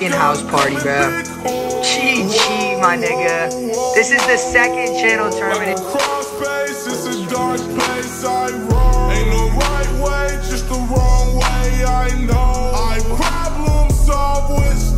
fucking house party, bro. GG, my nigga. This is the second channel tournament. It's a dark place I roam. Ain't no right way, just the wrong way I know. I problem solve with